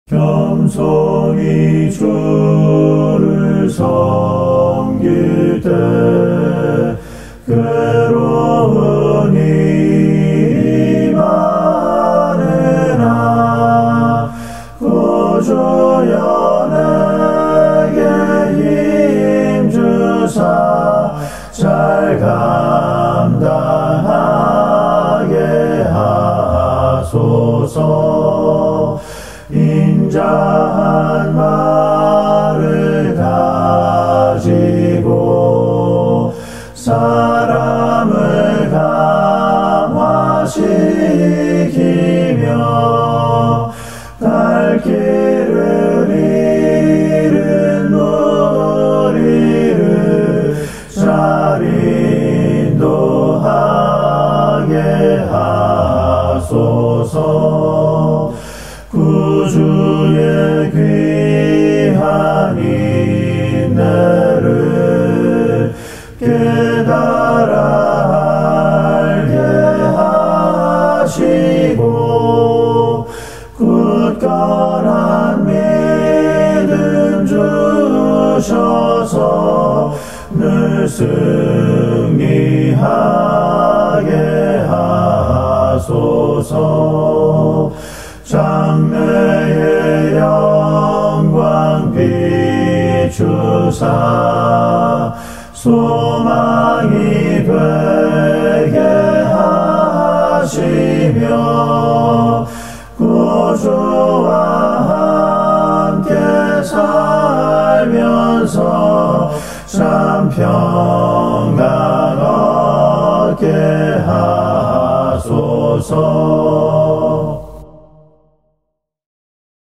겸손히 주를 섬길 때 괴로운 이 많으나 구주여 내게 힘주사 잘 감당하게 하소서. 인자한 말을 가지고 사람을 감화시키며 갈 길을 잃은 우리를 잘 인도하게 하소서. 구주의 귀한 인내를 깨달아 알게 하시고 굳건한 믿음 주셔서 늘 승리하게 하소서. 장래의 영광 비추사 소망이 되게 하시며 구주와 함께 살면서 참 평강 얻게 하소서.